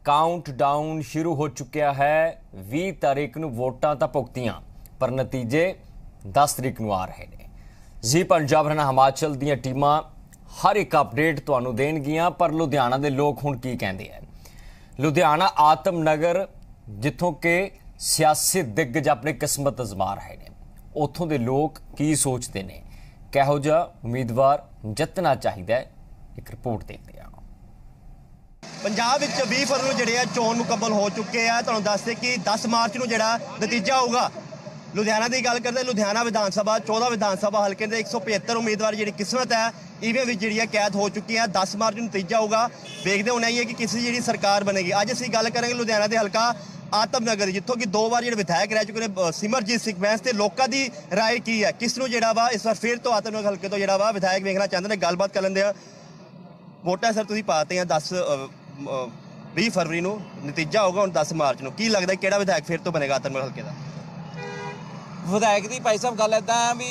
Countdown शुरू हो चुकिया है। 20 तारीख ਨੂੰ ਵੋਟਾਂ ਤਾਂ ਭੁਗਤੀਆਂ ਪਰ ਨਤੀਜੇ 10 ਤਰੀਕ ਨੂੰ ਆ ਰਹੇ ਨੇ। ਜੀ पंजाब हरियाणा हिमाचल ਦੀਆਂ ਟੀਮਾਂ हर एक अपडेट ਤੁਹਾਨੂੰ ਦੇਣਗੀਆਂ ਪਰ ਲੁਧਿਆਣਾ ਦੇ ਲੋਕ ਹੁਣ ਕੀ ਕਹਿੰਦੇ ਆ। ਲੁਧਿਆਣਾ ਆਤਮ ਨਗਰ ਜਿੱਥੋਂ ਕਿ ਸਿਆਸੀ ਦਿਗਜ ਆਪਣੀ ਕਿਸਮਤ ਅਜ਼ਮਾ ਰਹੇ ਨੇ, ਉੱਥੋਂ ਦੇ ਲੋਕ ਕੀ ਸੋਚਦੇ ਨੇ, ਕਿਹੋ ਜਿਹਾ ਉਮੀਦਵਾਰ ਜਿੱਤਣਾ ਚਾਹੀਦਾ ਹੈ, ਇੱਕ ਰਿਪੋर्ट देखते हैं। पंजाब 20 फरवरी ਨੂੰ ਜਿਹੜੇ ਚੋਣ ਮੁਕੰਮਲ ਹੋ ਚੁੱਕੇ ਆ। ਤੁਹਾਨੂੰ ਦੱਸਦੇ ਕਿ 10 ਮਾਰਚ ਨੂੰ ਜਿਹੜਾ ਨਤੀਜਾ ਹੋਊਗਾ। ਲੁਧਿਆਣਾ ਦੀ ਗੱਲ ਕਰਦੇ, ਲੁਧਿਆਣਾ ਵਿਧਾਨ ਸਭਾ 14 ਵਿਧਾਨ ਸਭਾ ਹਲਕੇ ਦੇ 175 ਉਮੀਦਵਾਰ ਜਿਹੜੀ ਕਿਸਮਤ ਹੈ ਈਵੀਐਮ ਵਿੱਚ ਜਿਹੜੀ ਕੈਦ ਹੋ ਚੁੱਕੀ ਹੈ। 10 ਮਾਰਚ ਨੂੰ ਨਤੀਜਾ ਹੋਊਗਾ। ਵੇਖਦੇ ਹੋਣਾ ਹੀ ਹੈ ਕਿ ਕਿਸੇ ਜਿਹੜੀ ਸਰਕਾਰ ਬਣੇਗੀ। ਅੱਜ ਅਸੀਂ ਗੱਲ ਕਰਾਂਗੇ ਲੁਧਿਆਣਾ ਦੇ ਹਲਕਾ ਆਤਮ ਨਗਰ, ਜਿੱਥੋਂ ਕਿ 2 ਵਾਰ ਜਿਹੜੇ ਵਿਧਾਇਕ ਰਹਿ ਚੁੱਕੇ ਨੇ ਸਿਮਰਜੀਤ ਸਿੰਘ ਬੈਂਸ, ਤੇ ਲੋਕਾਂ ਦੀ ਰਾਏ ਕੀ ਹੈ, ਕਿਸ ਨੂੰ ਜਿਹੜਾ ਵਾ ਇਸ ਵਾਰ ਫਿਰ ਤੋਂ ਆਤਮ ਨਗਰ ਹਲਕੇ ਤੋਂ ਜਿਹੜਾ ਵਾ ਵਿਧਾਇਕ ਵੇਖਣਾ ਚਾਹੁੰਦੇ ਨੇ। ਗੱਲਬਾਤ ਕਰ ਲੈਂਦੇ ਆ। ਵੋਟਾਂ ਸਰ ਤੁਸੀਂ ਪਾਤੇ ਆ 20 ਫਰਵਰੀ ਨੂੰ, ਨਤੀਜਾ ਹੋਊਗਾ ਹੁਣ 10 ਮਾਰਚ ਨੂੰ। ਕੀ ਲੱਗਦਾ ਕਿਹੜਾ ਵਿਧਾਇਕ ਫਿਰ ਤੋਂ ਬਣੇਗਾ ਆਤਮ ਨਗਰ ਹਲਕੇ ਦਾ? ਵਿਧਾਇਕ ਦੀ ਭਾਈ ਸਾਹਿਬ ਗੱਲ ਇੱਦਾਂ ਵੀ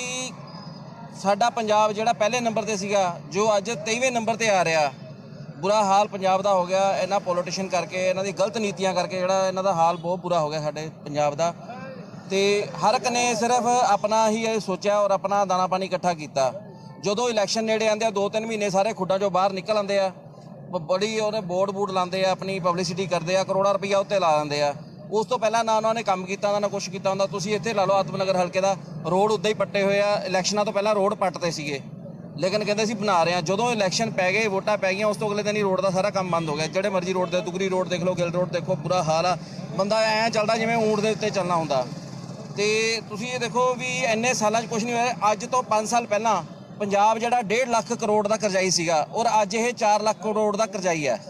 ਸਾਡਾ ਪੰਜਾਬ ਜਿਹੜਾ ਪਹਿਲੇ ਨੰਬਰ ਤੇ ਸੀਗਾ, ਜੋ ਅੱਜ 23ਵੇਂ ਨੰਬਰ ਤੇ ਆ ਰਿਹਾ। ਬੁਰਾ ਹਾਲ ਪੰਜਾਬ ਦਾ ਹੋ ਗਿਆ ਇਹਨਾਂ ਪੋਲੀਟੀਸ਼ੀਅਨ ਕਰਕੇ, ਇਹਨਾਂ ਦੀ ਗਲਤ ਨੀਤੀਆਂ ਕਰਕੇ ਜਿਹੜਾ ਇਹਨਾਂ ਦਾ ਹਾਲ ਬਹੁਤ ਬੁਰਾ ਹੋ ਗਿਆ ਸਾਡੇ ਪੰਜਾਬ ਦਾ। ਤੇ ਹਰ ਇੱਕ ਨੇ ਸਿਰਫ ਆਪਣਾ ਹੀ ਇਹ ਸੋਚਿਆ ਔਰ ਆਪਣਾ ਦਾਣਾ ਪਾਣੀ ਇਕੱਠਾ ਕੀਤਾ। ਜਦੋਂ ਇਲੈਕਸ਼ਨ ਨੇੜੇ ਆਉਂਦੇ ਆ 2-3 ਮਹੀਨੇ ਸਾਰੇ ਖੁੱਡਾਂ ਚੋਂ ਬਾਹਰ ਨਿਕਲ ਆਉਂਦੇ ਆ, ਬੜੀ ਉਹਨੇ ਬੋਰਡ ਲਾਉਂਦੇ ਆ, ਆਪਣੀ ਪਬਲਿਸਿਟੀ ਕਰਦੇ ਆ, ਕਰੋੜਾਂ ਰੁਪਈਆ ਉੱਤੇ ਲਾ ਦਿੰਦੇ ਆ। ਉਸ ਤੋਂ ਪਹਿਲਾਂ ਨਾ ਉਹਨਾਂ ਨੇ ਕੰਮ ਕੀਤਾ ਹੁੰਦਾ, ਨਾ ਕੁਛ ਕੀਤਾ ਹੁੰਦਾ। ਤੁਸੀਂ ਇੱਥੇ ਲਾ ਲਓ ਆਤਮ ਨਗਰ ਹਲਕੇ ਦਾ ਰੋਡ ਉੱਦਾਂ ਹੀ ਪੱਟੇ ਹੋਏ ਆ। ਇਲੈਕਸ਼ਨਾਂ ਤੋਂ ਪਹਿਲਾਂ ਰੋਡ ਪੱਟਦੇ ਸੀਗੇ, ਲੇਕਿਨ ਕਹਿੰਦੇ ਸੀ ਬਣਾ ਰਹੇ ਆ। ਜਦੋਂ ਇਲੈਕਸ਼ਨ ਪੈ ਗਏ, ਵੋਟਾਂ ਪੈ ਗਈਆਂ, ਉਸ ਤੋਂ ਅਗਲੇ ਦਿਨ ਹੀ ਰੋਡ ਦਾ ਸਾਰਾ ਕੰਮ ਬੰਦ ਹੋ ਗਿਆ। ਜਿਹੜੇ ਮਰਜ਼ੀ ਰੋਡ ਦੇ, ਦੁਗਰੀ ਰੋਡ ਦੇਖ ਲਓ, ਗਿੱਲ ਰੋਡ ਦੇਖੋ, ਬੁਰਾ ਹਾਲ ਆ। ਬੰਦਾ ਐਂ ਚੱਲਦਾ ਜਿਵੇਂ ਊਂਠ ਦੇ ਉੱਤੇ ਚੱਲਣਾ ਹੁੰਦਾ। ਤੇ ਤੁਸੀਂ ਇਹ ਦੇਖੋ ਵੀ ਇੰਨੇ ਸਾਲਾਂ 'ਚ ਕੁਛ ਨਹੀਂ ਹੋਇਆ। ਅੱਜ ਤੋਂ 5 ਸਾਲ ਪਹਿਲਾਂ ਪੰਜਾਬ ਜਿਹੜਾ 1.5 ਲੱਖ ਕਰੋੜ ਦਾ ਕਰਜ਼ਾਈ ਸੀਗਾ ਔਰ ਅੱਜ ਇਹ 4 ਲੱਖ ਕਰੋੜ ਦਾ ਕਰਜ਼ਾਈ ਹੈ।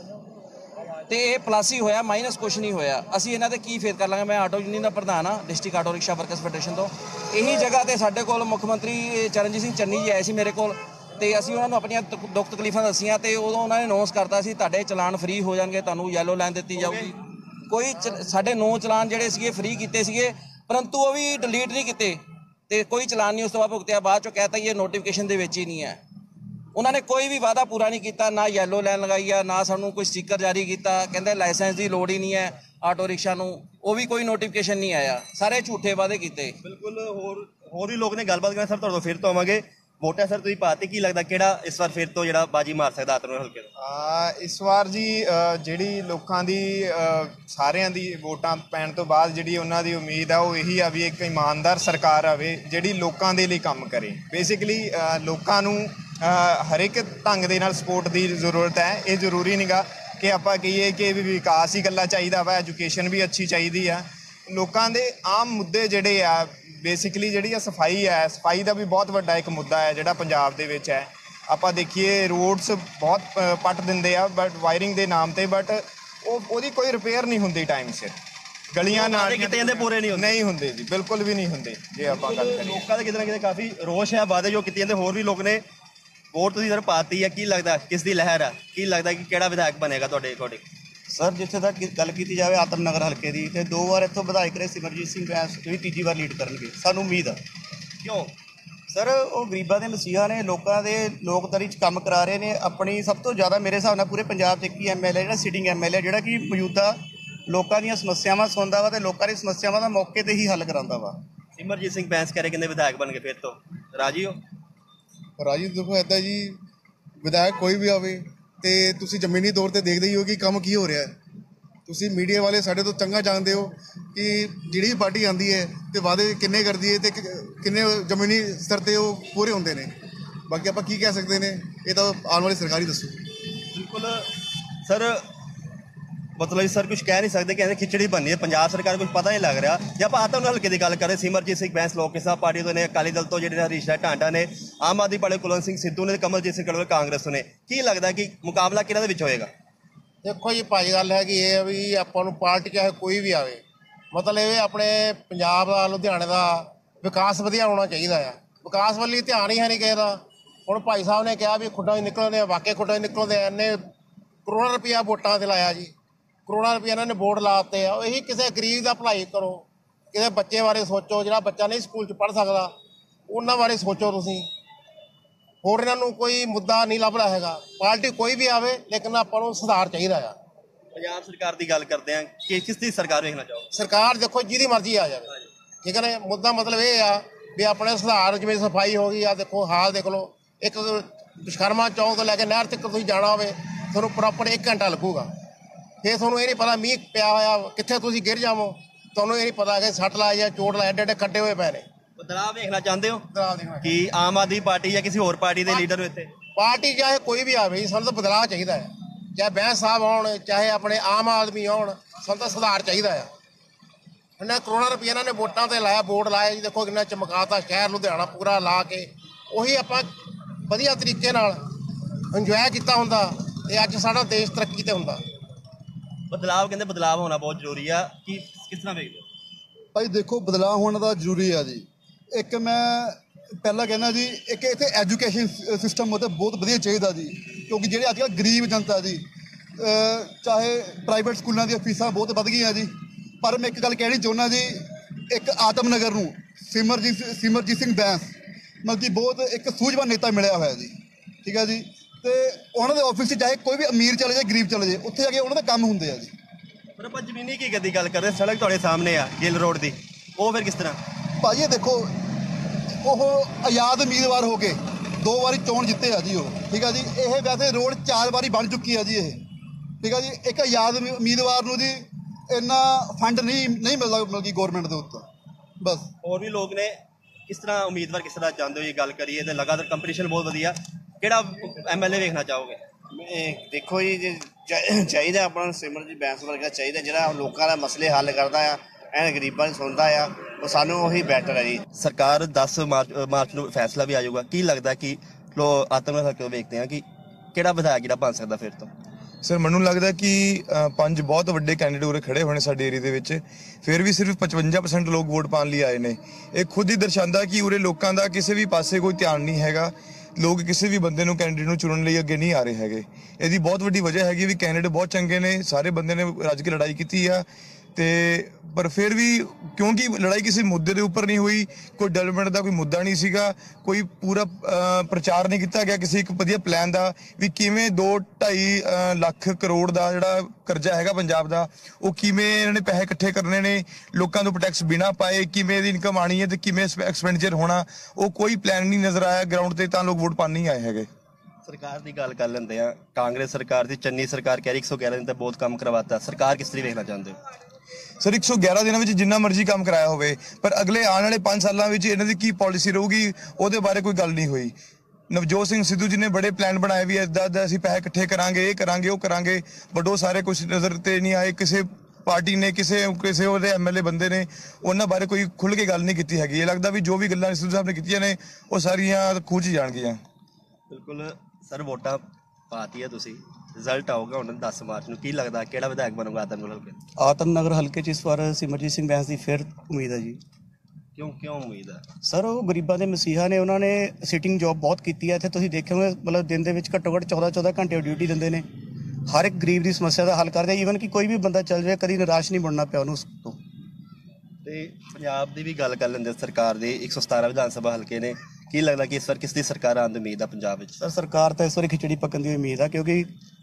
ਤੇ ਇਹ ਪਲੱਸ ਹੀ ਹੋਇਆ, ਮਾਈਨਸ ਕੁਛ ਨਹੀਂ ਹੋਇਆ। ਅਸੀਂ ਇਹਨਾਂ ਤੇ ਕੀ ਫੇਰ ਕਰ ਲਾਂਗੇ। ਮੈਂ ਆਟੋ ਯੂਨੀਅਨ ਦਾ ਪ੍ਰਧਾਨ ਹਾਂ, district auto rickshaw workers federation ਤੋਂ। ਇਹੀ ਜਗ੍ਹਾ ਤੇ ਸਾਡੇ ਕੋਲ ਮੁੱਖ ਮੰਤਰੀ ਚਰਨਜੀਤ ਸਿੰਘ ਚੰਨੀ ਜੀ ਆਏ ਸੀ ਮੇਰੇ ਕੋਲ, ਤੇ ਅਸੀਂ ਉਹਨਾਂ ਨੂੰ ਆਪਣੀਆਂ ਦੁੱਖ ਤਕਲੀਫਾਂ ਦੱਸੀਆਂ। ਤੇ ਉਦੋਂ ਉਹਨਾਂ ਨੇ ਅਨਾਉਂਸ ਕਰਤਾ ਸੀ ਤੁਹਾਡੇ ਚਲਾਨ ਫ੍ਰੀ ਹੋ ਜਾਣਗੇ, ਤੁਹਾਨੂੰ ਯੈਲੋ ਲਾਈਨ ਦਿੱਤੀ ਜਾਊਗੀ। ਕੋਈ ਸਾਡੇ 9 ਚਲਾਨ ਜਿਹੜੇ ਸੀਗੇ ਫ੍ਰੀ ਕੀਤੇ ਸੀਗੇ, ਪਰੰਤੂ ਉਹ ਵੀ ਡਿਲੀਟ ਨਹੀਂ ਕੀਤੇ ਤੇ ਕੋਈ ਚਲਾਨ ਨਹੀਂ ਉਸ ਤੋਂ ਬਾਅਦ ਭੁਗਤਿਆ। ਬਾਅਦ ਚੋਂ ਕਹਿਤਾ ਇਹ ਨੋਟੀਫਿਕੇਸ਼ਨ ਦੇ ਵਿੱਚ ਹੀ ਨਹੀਂ ਹੈ। ਉਹਨਾਂ ਨੇ ਕੋਈ ਵੀ ਵਾਅਦਾ ਪੂਰਾ ਨਹੀਂ ਕੀਤਾ, ਨਾ ਯੈਲੋ ਲਾਈਨ ਲਗਾਈ ਆ, ਨਾ ਸਾਨੂੰ ਕੋਈ ਸਟicker ਜਾਰੀ ਕੀਤਾ। ਕਹਿੰਦੇ ਲਾਇਸੈਂਸ ਦੀ ਲੋੜ ਹੀ ਨਹੀਂ ਹੈ ਆਟੋ ਰਿਕਸ਼ਾ ਨੂੰ, ਉਹ ਵੀ ਕੋਈ ਨੋਟੀਫਿਕੇਸ਼ਨ ਨਹੀਂ ਆਇਆ। ਸਾਰੇ ਝੂਠੇ ਵਾਅਦੇ ਕੀਤੇ। ਬਿਲਕੁਲ। ਹੋਰ ਵੀ ਲੋਕ ਨੇ ਗੱਲਬਾਤ ਕਰਨਾ। ਸਰ ਤੁਹਾਡੇ ਤੋਂ ਫਿਰ ਤੋਂ ਆਵਾਂਗੇ। ਵੋਟਾਂ ਸਰ ਤੁਸੀਂ ਪਾਤੀ, ਕੀ ਲੱਗਦਾ ਕਿਹੜਾ ਇਸ ਵਾਰ ਫਿਰ ਤੋਂ ਜਿਹੜਾ ਬਾਜੀ ਮਾਰ ਸਕਦਾ ਆਤਮ ਨਗਰ ਹਲਕੇ ਦਾ? ਇਸ ਵਾਰ ਜੀ ਜਿਹੜੀ ਲੋਕਾਂ ਦੀ ਸਾਰਿਆਂ ਦੀ ਵੋਟਾਂ ਪੈਣ ਤੋਂ ਬਾਅਦ ਜਿਹੜੀ ਉਹਨਾਂ ਦੀ ਉਮੀਦ ਆ ਉਹ ਇਹੀ ਆ ਵੀ ਇੱਕ ਇਮਾਨਦਾਰ ਸਰਕਾਰ ਆਵੇ ਜਿਹੜੀ ਲੋਕਾਂ ਦੇ ਲਈ ਕੰਮ ਕਰੇ। ਬੇਸਿਕਲੀ ਲੋਕਾਂ ਨੂੰ ਹਰ ਇੱਕ ਢੰਗ ਦੇ ਨਾਲ ਸਪੋਰਟ ਦੀ ਜ਼ਰੂਰਤ ਹੈ। ਇਹ ਜ਼ਰੂਰੀ ਨਹੀਂਗਾ ਕਿ ਆਪਾਂ ਕਹੀਏ ਕਿ ਵੀ ਵਿਕਾਸ ਹੀ ਇਕੱਲਾ ਚਾਹੀਦਾ ਵਾ, ਐਜੂਕੇਸ਼ਨ ਵੀ ਅੱਛੀ ਚਾਹੀਦੀ ਆ। ਲੋਕਾਂ ਦੇ ਆਮ ਮੁੱਦੇ ਜਿਹੜੇ ਆ, ਬੇਸਿਕਲੀ ਜਿਹੜੀ ਆ ਸਫਾਈ ਹੈ, ਸਫਾਈ ਦਾ ਵੀ ਬਹੁਤ ਵੱਡਾ ਇੱਕ ਮੁੱਦਾ ਹੈ ਜਿਹੜਾ ਪੰਜਾਬ ਦੇ ਵਿੱਚ ਹੈ। ਆਪਾਂ ਦੇਖੀਏ ਰੋਡਸ ਬਹੁਤ ਪੱਟ ਦਿੰਦੇ ਆ ਬਟ ਵਾਇਰਿੰਗ ਦੇ ਨਾਮ ਤੇ, ਬਟ ਉਹਦੀ ਕੋਈ ਰਿਪੇਅਰ ਨਹੀਂ ਹੁੰਦੀ ਟਾਈਮ ਸਿਰ। ਗਲੀਆਂ ਨਾਲ ਕਿਤੇ ਜਾਂਦੇ ਪੂਰੇ ਨਹੀਂ ਹੁੰਦੇ ਜੀ, ਬਿਲਕੁਲ ਵੀ ਨਹੀਂ ਹੁੰਦੇ। ਜੇ ਆਪਾਂ ਗੱਲ ਕਰੀਏ ਲੋਕਾਂ ਦੇ ਕਿਤੇ ਨਾ ਕਿਤੇ ਕਾਫੀ ਰੋਸ਼ ਹੈ, ਵਾਅਦੇ ਜੋ ਕੀਤੇ ਜਾਂਦੇ। ਹੋਰ ਵੀ ਲੋਕ ਨੇ। ਵੋਟ ਤੁਸੀਂ ਸਰ ਪਾਤੀ ਹੈ, ਕੀ ਲੱਗਦਾ ਕਿਸ ਦੀ ਲਹਿਰ ਆ? ਕੀ ਲੱਗਦਾ ਕਿ ਕਿਹੜਾ ਵਿਧਾਇਕ ਬਣੇਗਾ ਤੁਹਾਡੇ ਅਕੋਰਡਿੰਗ? ਸਰ ਜਿੱਥੇ ਤੱਕ ਗੱਲ ਕੀਤੀ ਜਾਵੇ ਆਤਮ ਨਗਰ ਹਲਕੇ ਦੀ, ਤੇ 2 ਵਾਰ ਇੱਥੋਂ ਵਿਧਾਇਕ ਰਹੇ ਸਿਮਰਜੀਤ ਸਿੰਘ ਬੈਂਸ, ਵੀ 3ਜੀ ਵਾਰ ਲੀਡ ਕਰਨਗੇ। ਸਾਨੂੰ ਉਮੀਦ ਆ। ਕਿਉਂ? ਸਰ ਉਹ ਗਰੀਬਾਂ ਦੇ ਮਸੀਹਾ ਨੇ, ਲੋਕਾਂ ਦੇ ਲੋਕਤਰੀ 'ਚ ਕੰਮ ਕਰਾ ਰਹੇ ਨੇ। ਆਪਣੀ ਸਭ ਤੋਂ ਜ਼ਿਆਦਾ ਮੇਰੇ ਹਿਸਾਬ ਨਾਲ ਪੂਰੇ ਪੰਜਾਬ 'ਚ ਇੱਕ ਹੀ MLA ਜਿਹੜਾ ਸਿਟਿੰਗ MLA, ਜਿਹੜਾ ਕਿ ਮੌਜੂਦਾ ਲੋਕਾਂ ਦੀਆਂ ਸਮੱਸਿਆਵਾਂ ਸੁਣਦਾ ਵਾ ਤੇ ਲੋਕਾਂ ਦੀ ਸਮੱਸਿਆਵਾਂ ਦਾ ਮੌਕੇ 'ਤੇ ਹੀ ਹੱਲ ਕਰਾਉਂਦਾ ਵਾ। ਸਿਮਰਜੀਤ ਸਿੰਘ ਬੈਂਸ ਕਹਿ ਰਹੇ ਕਹਿੰਦੇ ਵਿਧਾਇਕ ਬਣ ਕੇ ਫਿਰ ਤੋਂ ਰਾਜੀ ਹੋ? ਰਾਜੀ ਦੇਖੋ ਇੱਦਾਂ ਜੀ, ਵਿਧਾਇਕ ਕੋਈ ਵੀ ਆਵੇ ਤੇ ਤੁਸੀਂ ਜ਼ਮੀਨੀ ਤੌਰ ਤੇ ਦੇਖਦੇ ਹੀ ਹੋ ਕਿ ਕੰਮ ਕੀ ਹੋ ਰਿਹਾ ਹੈ। ਤੁਸੀਂ ਮੀਡੀਆ ਵਾਲੇ ਸਾਡੇ ਤੋਂ ਚੰਗਾ ਜਾਣਦੇ ਹੋ ਕਿ ਜਿਹੜੀ ਵੀ ਪਾਰਟੀ ਆਉਂਦੀ ਹੈ ਤੇ ਵਾਅਦੇ ਕਿੰਨੇ ਕਰਦੀ ਹੈ ਤੇ ਕਿੰਨੇ ਜ਼ਮੀਨੀ ਸਤਰ ਤੇ ਉਹ ਪੂਰੇ ਹੁੰਦੇ ਨੇ। ਬਾਕੀ ਆਪਾਂ ਕੀ ਕਹਿ ਸਕਦੇ ਨੇ, ਇਹ ਤਾਂ ਆਉਣ ਵਾਲੀ ਸਰਕਾਰ ਹੀ ਦੱਸੂ। ਬਿਲਕੁਲ ਸਰ, ਮਤਲਬ ਸਰ ਕੁਝ ਕਹਿ ਨਹੀਂ ਸਕਦੇ ਕਿ ਖਿਚੜੀ ਬਣਨੀ ਹੈ ਪੰਜਾਬ ਸਰਕਾਰ, ਕੁਝ ਪਤਾ ਨਹੀਂ ਲੱਗ ਰਿਹਾ। ਜੇ ਆਪਾਂ ਆਤਮ ਨਗਰ ਹਲਕੇ ਦੀ ਗੱਲ ਕरें, ਸਿਮਰਜੀਤ ਸਿੰਘ ਬੈਂਸ ਲੋਕ ਇਨਸਾਫ ਪਾਰਟੀ ਤੋਂ ਨੇ, ਅਕਾਲੀ ਦਲ ਤੋਂ ਜਿਹੜੇ ਹਰੀਸ਼ ਰਾਏ ਢਾਂਡਾ ਨੇ, ਆਮ ਆਦਮੀ ਪਾਰਟੀ ਕੁਲਵੰਤ ਸਿੰਘ ਸਿੱਧੂ ਨੇ, ਕਮਲਜੀਤ ਸਿੰਘ ਕੜਵਲ ਕਾਂਗਰਸ ਤੋਂ ਨੇ। ਕੀ ਲੱਗਦਾ ਕਿ ਮੁਕਾਬਲਾ ਕਿਹਨਾਂ ਦੇ ਵਿੱਚ ਹੋਏਗਾ? ਦੇਖੋ ਜੀ ਭਾਈ ਗੱਲ ਹੈ ਕਿ ਇਹ ਵੀ ਆਪਾਂ ਨੂੰ ਪਾਰਟੀ ਚਾਹੇ ਕੋਈ ਵੀ ਆਵੇ, ਮਤਲਬ ਇਹ ਆਪਣੇ ਪੰਜਾਬ ਦਾ, ਲੁਧਿਆਣੇ ਦਾ ਵਿਕਾਸ ਵਧੀਆ ਹੋਣਾ ਚਾਹੀਦਾ ਆ। ਵਿਕਾਸ ਵੱਲ ਧਿਆਨ ਹੀ ਹੈ ਨਹੀਂ ਕਿਸੇ ਦਾ। ਹੁਣ ਭਾਈ ਸਾਹਿਬ ਨੇ ਕਿਹਾ ਵੀ ਖੁੱਡਾਂ 'ਚ ਨਿਕਲਦੇ ਆ, ਵਾਕਈ ਖੁੱਡਾਂ 'ਚ ਨਿਕਲਦੇ ਆ। ਇੰਨੇ ਕਰੋੜਾਂ ਰੁਪਇਆ ਵੋਟਾਂ 'ਤੇ ਲਾਇਆ ਜੀ, ਕਰੋੜਾਂ ਰੁਪਏ ਇਹਨਾਂ ਨੇ ਵੋਟ ਲਾਤੇ ਆ। ਇਹੀ ਕਿਸੇ ਗਰੀਬ ਦਾ ਭਲਾਈ ਕਰੋ, ਕਿਸੇ ਬੱਚੇ ਬਾਰੇ ਸੋਚੋ ਜਿਹੜਾ ਬੱਚਾ ਨਹੀਂ ਸਕੂਲ 'ਚ ਪੜ੍ਹ ਸਕਦਾ, ਉਹਨਾਂ ਬਾਰੇ ਸੋਚੋ ਤੁਸੀਂ। ਹੋਰ ਇਹਨਾਂ ਨੂੰ ਕੋਈ ਮੁੱਦਾ ਨਹੀਂ ਲੱਭਦਾ ਹੈਗਾ। ਪਾਰਟੀ ਕੋਈ ਵੀ ਆਵੇ ਲੇਕਿਨ ਆਪਾਂ ਨੂੰ ਸੁਧਾਰ ਚਾਹੀਦਾ ਆ। ਪੰਜਾਬ ਸਰਕਾਰ ਦੀ ਗੱਲ ਕਰਦੇ ਆ ਕਿ ਕਿਸ ਦੀ ਸਰਕਾਰ ਵੇਖਣਾ ਚਾਹੋਗੇ? ਸਰਕਾਰ ਦੇਖੋ ਜਿਹਦੀ ਮਰਜ਼ੀ ਆ ਜਾਵੇ, ਠੀਕ ਹੈ ਨਾ। ਮੁੱਦਾ ਮਤਲਬ ਇਹ ਆ ਵੀ ਆਪਣੇ ਸੁਧਾਰ, ਜਿਵੇਂ ਸਫਾਈ ਹੋ ਗਈ ਆ, ਦੇਖੋ ਹਾਲ ਦੇਖ ਲਓ। ਇੱਕ ਵਿਸ਼ਕਰਮਾ ਚੌਂਕ ਤੋਂ ਲੈ ਕੇ ਨਹਿਰ ਤੱਕ ਤੁਸੀਂ ਜਾਣਾ ਹੋਵੇ ਤੁਹਾਨੂੰ ਪ੍ਰੋਪਰ 1 ਘੰਟਾ ਲੱਗੂਗਾ। ਫਿਰ ਤੁਹਾਨੂੰ ਇਹ ਨਹੀਂ ਪਤਾ ਮੀਂਹ ਪਿਆ ਹੋਇਆ ਕਿੱਥੇ ਤੁਸੀਂ ਗਿਰ ਜਾਵੋ, ਤੁਹਾਨੂੰ ਇਹ ਨਹੀਂ ਪਤਾ ਕਿ ਸੱਟ ਲਾਇਆ ਜਾਂ ਚੋਟ ਲਾਇਆ, ਐਡੇ ਖੱਡੇ ਹੋਏ ਪਏ ਨੇ। ਬਦਲਾਅ ਵੇਖਣਾ ਚਾਹੁੰਦੇ ਹੋ ਬਦਲਾਅ ਦੇਖਣਾ ਕਿ ਆਮ ਆਦਮੀ ਪਾਰਟੀ ਜਾਂ ਕਿਸੇ ਹੋਰ ਪਾਰਟੀ ਦੇ ਲੀਡਰ ਨੂੰ ਇੱਥੇ? ਪਾਰਟੀ ਚਾਹੇ ਕੋਈ ਵੀ ਆਵੇ ਜੀ, ਸਾਨੂੰ ਤਾਂ ਬਦਲਾਅ ਚਾਹੀਦਾ ਹੈ। ਚਾਹੇ ਬੈਂਸ ਸਾਹਿਬ ਆਉਣ, ਚਾਹੇ ਆਪਣੇ ਆਮ ਆਦਮੀ ਆਉਣ, ਸਾਨੂੰ ਤਾਂ ਸੁਧਾਰ ਚਾਹੀਦਾ ਆ। ਇਹਨਾਂ ਕਰੋੜਾਂ ਰੁਪਏ ਇਹਨਾਂ ਨੇ ਵੋਟਾਂ ਤੇ ਲਾਇਆ, ਬੋਰਡ ਲਾਇਆ ਜੀ, ਦੇਖੋ ਕਿੰਨਾ ਚਮਕਾਤਾ ਸ਼ਹਿਰ ਲੁਧਿਆਣਾ ਪੂਰਾ ਲਾ ਕੇ। ਉਹੀ ਆਪਾਂ ਵਧੀਆ ਤਰੀਕੇ ਨਾਲ ਇੰਜੋਏ ਕੀਤਾ ਹੁੰਦਾ ਤੇ ਅੱਜ ਸਾਡਾ ਦੇਸ਼ ਤਰੱਕੀ ਤੇ ਹੁੰਦਾ। ਬਦਲਾਅ ਕਹਿੰਦੇ ਬਦਲਾਅ ਹੋਣਾ ਬਹੁਤ ਜ਼ਰੂਰੀ ਆ, ਕਿ ਕਿਸ ਤਰ੍ਹਾਂ ਵੇਖਦੇ ਹੋ? ਭਾਈ ਦੇਖੋ, ਬਦਲਾਅ ਹੋਣਾ ਤਾਂ ਜ਼ਰੂਰੀ ਆ ਜੀ। ਇੱਕ ਮੈਂ ਪਹਿਲਾਂ ਕਹਿੰਦਾ ਜੀ, ਇੱਕ ਇੱਥੇ ਐਜੂਕੇਸ਼ਨ ਸਿਸਟਮ ਮਤਲਬ ਬਹੁਤ ਵਧੀਆ ਚਾਹੀਦਾ ਜੀ, ਕਿਉਂਕਿ ਜਿਹੜੇ ਅੱਜ ਕੱਲ੍ਹ ਗਰੀਬ ਜਨਤਾ ਜੀ, ਚਾਹੇ ਪ੍ਰਾਈਵੇਟ ਸਕੂਲਾਂ ਦੀਆਂ ਫੀਸਾਂ ਬਹੁਤ ਵੱਧ ਗਈਆਂ ਜੀ। ਪਰ ਮੈਂ ਇੱਕ ਗੱਲ ਕਹਿਣੀ ਚਾਹੁੰਦਾ ਜੀ, ਇੱਕ ਆਤਮ ਨਗਰ ਨੂੰ ਸਿਮਰਜੀਤ ਸਿੰਘ ਬੈਂਸ ਮਤਲਬ ਕਿ ਬਹੁਤ ਇੱਕ ਸੂਝਵਾਨ ਨੇਤਾ ਮਿਲਿਆ ਹੋਇਆ ਜੀ, ਠੀਕ ਹੈ ਜੀ। ਤੇ ਉਹਨਾਂ ਦੇ ਆਫਿਸ 'ਚ ਚਾਹੇ ਕੋਈ ਵੀ ਅਮੀਰ ਚਲੇ ਜਾਏ, ਗਰੀਬ ਚਲੇ ਜਾਏ, ਉੱਥੇ ਜਾ ਕੇ ਉਹਨਾਂ ਦੇ ਕੰਮ ਹੁੰਦੇ ਆ ਜੀ। ਪਰ ਆਪਾਂ ਜ਼ਮੀਨੀ ਕੀ ਦੀ ਗੱਲ ਕਰਦੇ, ਸੜਕ ਤੁਹਾਡੇ ਸਾਹਮਣੇ ਆ ਗਿੱਲ ਰੋਡ ਦੀ, ਉਹ ਫਿਰ ਕਿਸ ਤਰ੍ਹਾਂ? ਭਾਜੀ ਇਹ ਦੇਖੋ, ਉਹ ਆਜ਼ਾਦ ਉਮੀਦਵਾਰ ਹੋ ਕੇ 2 ਵਾਰੀ ਚੋਣ ਜਿੱਤੇ ਆ ਜੀ ਉਹ, ਠੀਕ ਆ ਜੀ। ਇਹ ਵੈਸੇ ਰੋਡ 4 ਵਾਰੀ ਬਣ ਚੁੱਕੀ ਆ ਜੀ ਇਹ, ਠੀਕ ਆ ਜੀ। ਇੱਕ ਆਜ਼ਾਦ ਉਮੀਦਵਾਰ ਨੂੰ ਜੀ ਇੰਨਾ ਫੰਡ ਨਹੀਂ ਮਿਲਦਾ ਮਤਲਬ ਕਿ ਗੌਰਮੈਂਟ ਦੇ ਉੱਤੇ। ਬਸ ਹੋਰ ਵੀ ਲੋਕ ਨੇ, ਕਿਸ ਤਰ੍ਹਾਂ ਉਮੀਦਵਾਰ ਕਿਸ ਤਰ੍ਹਾਂ ਚਾਹੁੰਦੇ ਹੋ? ਇਹ ਗੱਲ ਕਰੀਏ ਤੇ ਲਗਾਤਾਰ ਕੰਪੀਟੀਸ਼ਨ ਬਹੁਤ ਵਧੀਆ, ਕਿਹੜਾ ਐਮਐਲਏ ਵੇਖਣਾ ਚਾਹੋਗੇ? ਦੇਖੋ ਜੀ, ਜੇ ਚਾਹੀਦਾ ਆਪਣਾ ਨੂੰ ਸਿਮਰਜੀਤ ਬੈਂਸ ਵਰਗਾ ਚਾਹੀਦਾ, ਜਿਹੜਾ ਲੋਕਾਂ ਦਾ ਮਸਲੇ ਹੱਲ ਕਰਦਾ ਆ, ਐਨ ਗਰੀਬਾਂ ਨੂੰ ਸੁਣਦਾ ਆ, ਉਹ ਸਾਨੂੰ ਉਹੀ ਬੈਟਰ ਹੈ ਜੀ। ਸਰਕਾਰ 10 ਮਾਰਚ ਨੂੰ ਫੈਸਲਾ ਵੀ ਆ ਜਾਊਗਾ, ਕੀ ਲੱਗਦਾ ਕਿ ਆਤਮ ਨਿਰਭਰ ਵੇਖਦੇ ਆ ਕਿ ਕਿਹੜਾ ਵਿਧਾਇਕ ਜਿਹੜਾ ਬਣ ਸਕਦਾ ਫਿਰ ਤੋਂ? ਸਰ ਮੈਨੂੰ ਲੱਗਦਾ ਕਿ 5 ਬਹੁਤ ਵੱਡੇ ਕੈਂਡੀਡੇਟ ਉਰੇ ਖੜੇ ਹੋਣੇ ਸਾਡੇ ਏਰੀਏ ਦੇ ਵਿੱਚ, ਫਿਰ ਵੀ ਸਿਰਫ 55% ਲੋਕ ਵੋਟ ਪਾਉਣ ਲਈ ਆਏ ਨੇ। ਇਹ ਖੁਦ ਹੀ ਦਰਸਾਉਂਦਾ ਕਿ ਉਰੇ ਲੋਕਾਂ ਦਾ ਕਿਸੇ ਵੀ ਪਾਸੇ ਕੋਈ ਧਿਆਨ ਨਹੀਂ ਹੈਗਾ। ਲੋਕ ਕਿਸੇ ਵੀ ਬੰਦੇ ਨੂੰ ਕੈਂਡੀਡੇਟ ਨੂੰ ਚੁਣਨ ਲਈ ਅੱਗੇ ਨਹੀਂ ਆ ਰਹੇ ਹੈਗੇ। ਇਹਦੀ ਬਹੁਤ ਵੱਡੀ ਵਜ੍ਹਾ ਹੈਗੀ ਵੀ ਕੈਂਡੀਡੇਟ ਬਹੁਤ ਚੰਗੇ ਨੇ, ਸਾਰੇ ਬੰਦੇ ਨੇ ਰੱਜ ਕੇ ਲੜਾਈ ਕੀਤੀ ਆ, ਤੇ ਪਰ ਫਿਰ ਵੀ ਕਿਉਂਕਿ ਲੜਾਈ ਕਿਸੇ ਮੁੱਦੇ ਦੇ ਉੱਪਰ ਨਹੀਂ ਹੋਈ, ਕੋਈ ਡਿਵੈਲਪਮੈਂਟ ਦਾ ਕੋਈ ਮੁੱਦਾ ਨਹੀਂ ਸੀਗਾ, ਕੋਈ ਪੂਰਾ ਪ੍ਰਚਾਰ ਨਹੀਂ ਕੀਤਾ ਗਿਆ ਕਿਸੇ ਇੱਕ ਵਧੀਆ ਪਲਾਨ ਦਾ ਵੀ ਕਿਵੇਂ 2-2.5 ਲੱਖ ਕਰੋੜ ਦਾ ਜਿਹੜਾ ਕਰਜ਼ਾ ਹੈਗਾ ਪੰਜਾਬ ਦਾ, ਉਹ ਕਿਵੇਂ ਇਹਨਾਂ ਨੇ ਪੈਸੇ ਇਕੱਠੇ ਕਰਨੇ ਨੇ, ਲੋਕਾਂ ਤੋਂ ਟੈਕਸ ਬਿਨਾਂ ਪਾਏ, ਕਿਵੇਂ ਇਹਦੀ ਇਨਕਮ ਆਣੀ ਹੈ ਤੇ ਕਿਵੇਂ ਐਕਸਪੈਂਡੀਚਰ ਹੋਣਾ, ਉਹ ਕੋਈ ਪਲਾਨ ਨਹੀਂ ਨਜ਼ਰ ਆਇਆ ਗਰਾਊਂਡ ਤੇ, ਤਾਂ ਲੋਕ ਵੋਟ ਪਾਣ ਨਹੀਂ ਆਏ ਹੈਗੇ। ਸਰਕਾਰ ਦੀ ਗੱਲ ਕਰ ਲੈਂਦੇ ਆ, ਕਾਂਗਰਸ ਸਰਕਾਰ ਦੀ ਚੰਨੀ ਸਰਕਾਰ ਕਹਿ ਰਹੀ 111 ਦਿਨ ਤਾਂ ਬਹੁਤ ਕੰਮ ਕਰਵਾਤਾ, ਸਰਕਾਰ ਕਿਸ ਤਰ੍ਹਾਂ ਵੇਖਣਾ ਚਾਹੁੰਦੇ ਹੋ? ਸਰ 111 ਦਿਨਾਂ ਵਿੱਚ ਜਿੰਨਾ ਮਰਜ਼ੀ ਕੰਮ ਕਰਾਇਆ ਹੋਵੇ, ਪਰ ਅਗਲੇ ਆਉਣ ਵਾਲੇ 5 ਸਾਲਾਂ ਵਿੱਚ ਇਹਨਾਂ ਦੀ ਕੀ ਪਾਲਿਸੀ ਰਹੂਗੀ ਉਹਦੇ ਬਾਰੇ ਕੋਈ ਗੱਲ ਨਹੀਂ ਹੋਈ। ਨਵਜੋਤ ਸਿੰਘ ਸਿੱਧੂ ਜੀ ਨੇ ਬੜੇ ਪਲਾਨ ਬਣਾਏ ਵੀ ਇੱਦਾਂ ਅਸੀਂ ਪੈਸੇ ਇਕੱਠੇ ਕਰਾਂਗੇ, ਇਹ ਕਰਾਂਗੇ, ਉਹ ਕਰਾਂਗੇ, ਬਟ ਉਹ ਸਾਰੇ ਕੁਝ ਨਜ਼ਰ ਤੇ ਨਹੀਂ ਆਏ। ਕਿਸੇ ਪਾਰਟੀ ਨੇ ਕਿਸੇ ਉਹਦੇ ਐਮਐਲਏ ਬੰਦੇ ਨੇ ਉਹਨਾਂ ਬਾਰੇ ਕੋਈ ਖੁੱਲ੍ਹ ਕੇ ਗੱਲ ਨਹੀਂ ਕੀਤੀ ਹੈਗੀ। ਇਹ ਲੱਗਦਾ ਵੀ ਜੋ ਵੀ ਗੱਲਾਂ ਸਿੱਧੂ ਸਾਹਿਬ ਨੇ ਕੀਤੀਆਂ ਨੇ ਉਹ ਸਾਰੀਆਂ ਖੂਹ 'ਚ ਜਾਣਗੀਆਂ। ਬਿਲਕੁਲ ਸਰ, ਵੋਟਾਂ ਪਾਤੀ ਹੈ ਤੁਸੀਂ, ਰਿਜ਼ਲਟ ਆਊਗਾ ਹੁਣ 10 ਮਾਰਚ ਨੂੰ, ਕੀ ਲੱਗਦਾ ਕਿਹੜਾ ਵਿਧਾਇਕ ਬਣੂਗਾ ਆਤਮ ਨਗਰ ਹਲਕੇ 'ਚ? ਇਸ ਵਾਰ ਸਿਮਰਜੀਤ ਸਿੰਘ ਬੈਂਸ ਦੀ ਫਿਰ ਉਮੀਦ ਹੈ ਜੀ। ਕਿਉਂ ਉਮੀਦ ਹੈ? ਸਰ ਉਹ ਗਰੀਬਾਂ ਦੇ ਮਸੀਹਾ ਨੇ, ਉਹਨਾਂ ਨੇ ਸਿਟਿੰਗ ਜੌਬ ਬਹੁਤ ਕੀਤੀ ਹੈ ਇੱਥੇ। ਤੁਸੀਂ ਦੇਖੋਗੇ ਮਤਲਬ ਦਿਨ ਦੇ ਵਿੱਚ ਘੱਟੋ ਘੱਟ 14 ਘੰਟੇ ਡਿਊਟੀ ਦਿੰਦੇ ਨੇ, ਹਰ ਇੱਕ ਗਰੀਬ ਦੀ ਸਮੱਸਿਆ ਦਾ ਹੱਲ ਕਰਦੇ। ਈਵਨ ਕਿ ਕੋਈ ਵੀ ਬੰਦਾ ਚੱਲ ਜਾਵੇ, ਕਦੀ ਨਿਰਾਸ਼ ਨਹੀਂ ਮੁੜਨਾ ਪਿਆ ਉਹਨੂੰ ਉਸ ਤੋਂ। ਤੇ ਪੰਜਾਬ ਦੀ ਵੀ ਗੱਲ ਕਰ ਲੈਂਦੇ, ਸਰਕਾਰ ਦੇ 117 ਵਿਧਾਨ ਸਭਾ ਹਲਕੇ ਨੇ, ਕੀ ਲੱਗਦਾ ਕਿ ਇਸ ਵਾਰ ਕਿਸ ਦੀ ਸਰਕਾਰ ਆਉਣ ਦੀ ਉਮੀਦ ਆ ਪੰਜਾਬ ਵਿੱਚ? ਸਰ ਸਰਕਾਰ ਤਾਂ ਇਸ ਵਾਰੀ ਖਿਚੜੀ ਪੱਕਣ ਦੀ ਉਮੀਦ ਆ, ਕਿਉਂਕਿ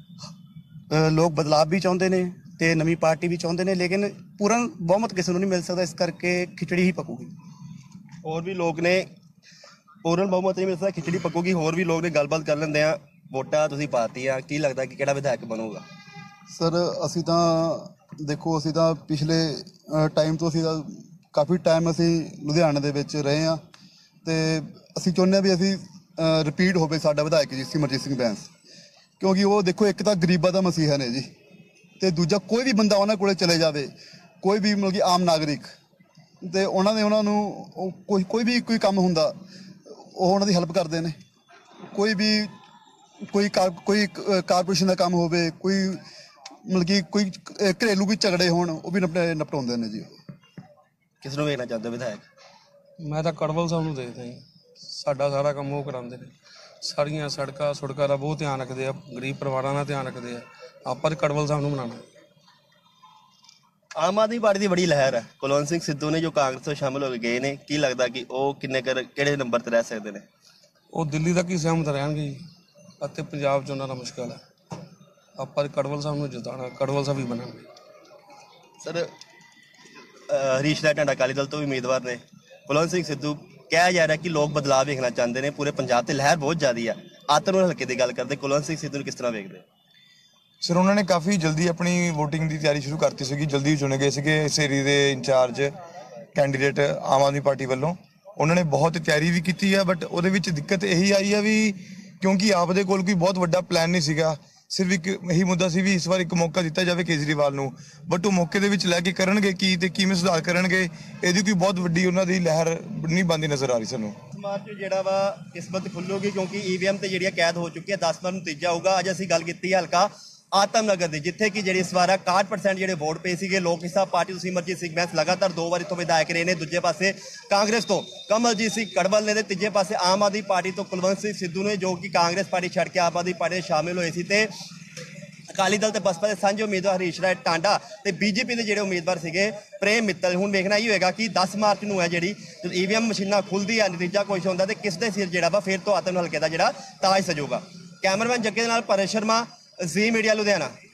ਲੋਕ ਬਦਲਾਅ ਵੀ ਚਾਹੁੰਦੇ ਨੇ ਤੇ ਨਵੀਂ ਪਾਰਟੀ ਵੀ ਚਾਹੁੰਦੇ ਨੇ, ਲੇਕਿਨ ਪੂਰਨ ਬਹੁਮਤ ਕਿਸੇ ਨੂੰ ਨਹੀਂ ਮਿਲ ਸਕਦਾ, ਇਸ ਕਰਕੇ ਖਿਚੜੀ ਹੀ ਪੱਕੂਗੀ। ਹੋਰ ਵੀ ਲੋਕ ਨੇ, ਪੂਰਨ ਬਹੁਮਤ ਨਹੀਂ ਮਿਲ ਸਕਦਾ, ਖਿਚੜੀ ਪੱਕੂਗੀ। ਹੋਰ ਵੀ ਲੋਕ ਨੇ, ਗੱਲਬਾਤ ਕਰ ਲੈਂਦੇ ਆ। ਵੋਟਾਂ ਤੁਸੀਂ ਪਾਤੀਆਂ, ਕੀ ਲੱਗਦਾ ਕਿ ਕਿਹੜਾ ਵਿਧਾਇਕ ਬਣੂਗਾ? ਸਰ ਅਸੀਂ ਤਾਂ ਦੇਖੋ, ਅਸੀਂ ਤਾਂ ਪਿਛਲੇ ਟਾਈਮ ਤੋਂ ਅਸੀਂ ਤਾਂ ਕਾਫੀ ਟਾਈਮ ਅਸੀਂ ਲੁਧਿਆਣੇ ਦੇ ਵਿੱਚ ਰਹੇ ਹਾਂ, ਤੇ ਅਸੀਂ ਚਾਹੁੰਦੇ ਹਾਂ ਵੀ ਅਸੀਂ ਰਿਪੀਟ ਹੋਵੇ ਸਾਡਾ ਵਿਧਾਇਕ ਜੀ ਸਿਮਰਜੀਤ ਸਿੰਘ ਬੈਂਸ, ਕਿਉਂਕਿ ਉਹ ਦੇਖੋ ਇੱਕ ਤਾਂ ਗਰੀਬਾਂ ਦਾ ਮਸੀਹਾ ਨੇ ਜੀ, ਤੇ ਦੂਜਾ ਕੋਈ ਵੀ ਬੰਦਾ ਉਹਨਾਂ ਕੋਲੇ ਚਲੇ ਜਾਵੇ, ਕੋਈ ਵੀ ਮਤਲਬ ਕਿ ਆਮ ਨਾਗਰਿਕ, ਤੇ ਉਹਨਾਂ ਨੂੰ ਕੋਈ ਕੰਮ ਹੁੰਦਾ ਉਹ ਉਹਨਾਂ ਦੀ ਹੈਲਪ ਕਰਦੇ ਨੇ। ਕੋਈ ਕਾਰਪੋਰੇਸ਼ਨ ਦਾ ਕੰਮ ਹੋਵੇ, ਕੋਈ ਮਤਲਬ ਕਿ ਕੋਈ ਘਰੇਲੂ ਕੋਈ ਝਗੜੇ ਹੋਣ, ਉਹ ਵੀ ਨਿਪਟਾਉਂਦੇ ਨੇ ਜੀ। ਕਿਸ ਨੂੰ ਵੇਖਣਾ ਚਾਹੁੰਦੇ ਵਿਧਾਇਕ? ਮੈਂ ਤਾਂ ਕੜਵਲ ਸਾਹਿਬ ਨੂੰ ਦੇਖਦਾ ਜੀ, ਸਾਡਾ ਸਾਰਾ ਕੰਮ ਉਹ ਕਰਾਉਂਦੇ ਨੇ, ਸਾਰੀਆਂ ਸੜਕਾਂ ਦਾ ਬਹੁਤ ਧਿਆਨ ਰੱਖਦੇ ਆ, ਗਰੀਬ ਪਰਿਵਾਰਾਂ ਦਾ ਧਿਆਨ ਰੱਖਦੇ ਆ। ਆਪਾਂ ਤਾਂ ਕੜਵਲ ਸਾਹਿਬ ਨੂੰ ਬਣਾਉਣਾ। ਆਮ ਆਦਮੀ ਪਾਰਟੀ ਦੀ ਬੜੀ ਲਹਿਰ ਹੈ, ਕੁਲਵੰਤ ਸਿੰਘ ਸਿੱਧੂ ਨੇ ਜੋ ਕਾਂਗਰਸ ਤੋਂ ਸ਼ਾਮਿਲ ਹੋ ਕੇ ਗਏ ਨੇ, ਕੀ ਲੱਗਦਾ ਕਿ ਉਹ ਕਿਹੜੇ ਨੰਬਰ ਤੇ ਰਹਿ ਸਕਦੇ ਨੇ? ਉਹ ਦਿੱਲੀ ਤੱਕ ਹੀ ਸਹਿਮਤ ਰਹਿਣਗੇ ਜੀ, ਅਤੇ ਪੰਜਾਬ 'ਚ ਉਹਨਾਂ ਦਾ ਮੁਸ਼ਕਲ ਹੈ। ਆਪਾਂ ਕੜਵਲ ਸਾਹਿਬ ਨੂੰ ਜਿਤਾਉਣਾ, ਕੜਵਲ ਸਾਹਿਬ ਹੀ ਬਣਾਂਗੇ। ਸਰ ਹਰੀਸ਼ ਰਾਏ ਟਾਂਡਾ ਅਕਾਲੀ ਦਲ ਤੋਂ ਵੀ ਉਮੀਦਵਾਰ ਨੇ, ਕੁਲਵੰਤ ਸਿੰਘ ਸਿੱਧੂ, ਕਿਹਾ ਜਾ ਰਿਹਾ ਕਿ ਲੋਕ ਬਦਲਾਅ ਵੇਖਣਾ ਚਾਹੁੰਦੇ ਨੇ, ਪੂਰੇ ਪੰਜਾਬ ਤੇ ਲਹਿਰ ਬਹੁਤ ਜ਼ਿਆਦੀ ਆ। ਆਤਨਪੁਰ ਹਲਕੇ ਦੀ ਗੱਲ ਕਰਦੇ, ਕੁਲਵੰਤ ਸਿੰਘ ਸਿੱਧੂ ਨੂੰ ਕਿਸ ਤਰ੍ਹਾਂ ਵੇਖਦੇ? ਸਰ ਉਹਨਾਂ ਨੇ ਕਾਫੀ ਜਲਦੀ ਆਪਣੀ ਵੋਟਿੰਗ ਦੀ ਤਿਆਰੀ ਸ਼ੁਰੂ ਕਰਤੀ ਸੀਗੀ, ਜਲਦੀ ਚੁਣੇ ਗਏ ਸੀਗੇ ਇਸ ਏਰੀਏ ਦੇ incharge candidate Aam Aadmi party ਵੱਲੋਂ। ਉਹਨਾਂ ਨੇ ਬਹੁਤ ਤਿਆਰੀ ਵੀ ਕੀਤੀ ਹੈ, ਬਟ ਉਹਦੇ ਵਿੱਚ ਦਿੱਕਤ ਇਹੀ ਆਈ ਹੈ ਵੀ ਕਿਉਂਕਿ ਆਪ ਦੇ ਕੋਲ ਕੋਈ ਬਹੁਤ ਵੱਡਾ ਪਲਾਨ ਨਹੀਂ ਸੀਗਾ, ਸਿਰਫ ਇੱਕ ਇਹੀ ਮੁੱਦਾ ਸੀ ਵੀ ਇਸ ਵਾਰ ਇੱਕ ਮੌਕਾ ਦਿੱਤਾ ਜਾਵੇ ਕੇਜਰੀਵਾਲ ਨੂੰ, ਬਟ ਉਹ ਮੌਕੇ ਦੇ ਵਿੱਚ ਲੈ ਕੇ ਕਰਨਗੇ ਕੀ ਤੇ ਕਿਵੇਂ ਸੁਧਾਰ ਕਰਨਗੇ, ਇਹਦੀ ਕੋਈ ਬਹੁਤ ਵੱਡੀ ਉਹਨਾਂ ਦੀ ਲਹਿਰ ਨਹੀਂ ਬਣਦੀ ਨਜ਼ਰ ਆ ਰਹੀ ਸਾਨੂੰ। ਮਾਰਚ ਜਿਹੜਾ ਵਾ ਕਿਸਮਤ ਖੁੱਲੂਗੀ ਕਿਉਂਕਿ ਈਵੀਐਮ ਤੇ ਜਿਹੜੀਆਂ ਕੈਦ ਹੋ ਚੁੱਕੀ ਹੈ, 10 ਮਾਰਚ ਨੂੰ ਨਤੀਜਾ ਹੋਊਗਾ। ਅੱਜ ਅਸੀਂ ਗੱਲ ਕੀਤੀ ਹੈ ਹਲਕਾ ਆਤਮਨਗਰ ਦੀ, ਜਿੱਥੇ ਕਿ ਜਿਹੜੀ ਇਸ ਵਾਰ 61% ਜਿਹੜੇ ਵੋਟ ਪਏ ਸੀਗੇ। ਲੋਕ ਹਿੱਸਾ ਪਾਰਟੀ ਤੋਂ ਸਿਮਰਜੀਤ ਸਿੰਘ ਬੈਂਸ ਲਗਾਤਾਰ 2 ਵਾਰ ਇੱਥੋਂ ਵਿਧਾਇਕ ਰਹੇ ਨੇ, ਦੂਜੇ ਪਾਸੇ ਕਾਂਗਰਸ ਤੋਂ ਕਮਲਜੀਤ ਸਿੰਘ ਕੜਵਲ ਨੇ, ਤੇ ਤੀਜੇ ਪਾਸੇ ਆਮ ਆਦਮੀ ਪਾਰਟੀ ਤੋਂ ਕੁਲਵੰਤ ਸਿੰਘ ਸਿੱਧੂ ਨੇ, ਜੋ ਕਿ ਕਾਂਗਰਸ ਪਾਰਟੀ ਛੱਡ ਕੇ ਆਮ ਆਦਮੀ ਪਾਰਟੀ ਸ਼ਾਮਿਲ ਹੋਏ ਸੀ, ਤੇ ਅਕਾਲੀ ਦਲ ਤੇ ਬਸਪਾ ਦੇ ਸਾਂਝੇ ਉਮੀਦਵਾਰ ਹਰੀਸ਼ ਰਾਏ ਟਾਂਡਾ ਤੇ ਬੀਜੇਪੀ ਦੇ ਜਿਹੜੇ ਉਮੀਦਵਾਰ ਸੀਗੇ ਪ੍ਰੇਮ ਮਿੱਤਲ। ਹੁਣ ਵੇਖਣਾ ਹੀ ਹੋਏਗਾ ਕਿ 10 ਮਾਰਚ ਨੂੰ ਹੈ ਜਿਹੜੀ ਈਵੀਐਮ ਮਸ਼ੀਨਾਂ ਖੁੱਲਦੀ ਆ, ਨਤੀਜਾ ਕੁਛ ਹੁੰਦਾ ਤੇ ਕਿਸ ਦੇ ਸਿਰ ਜਿਹੜਾ ਵਾ ਫਿਰ ਤੋਂ ਆਤਮ ਹਲਕੇ ਦਾ ਜਿਹੜਾ ਤਾਜ ਸਜੂਗਾ। ਕੈਮਰਾਮੈਨ ਜੱਗੇ ਦੇ ਨਾਲ ਪਰੇਸ਼ ਸ਼ਰਮਾ, ਜ਼ੀ ਮੀਡੀਆ ਲੁਧਿਆਣਾ।